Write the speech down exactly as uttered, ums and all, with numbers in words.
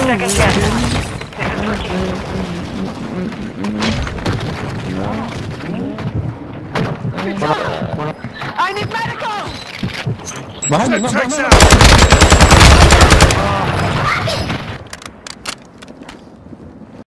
second gas. I need medical! Behind me, Check, no, no, checks no, no. out!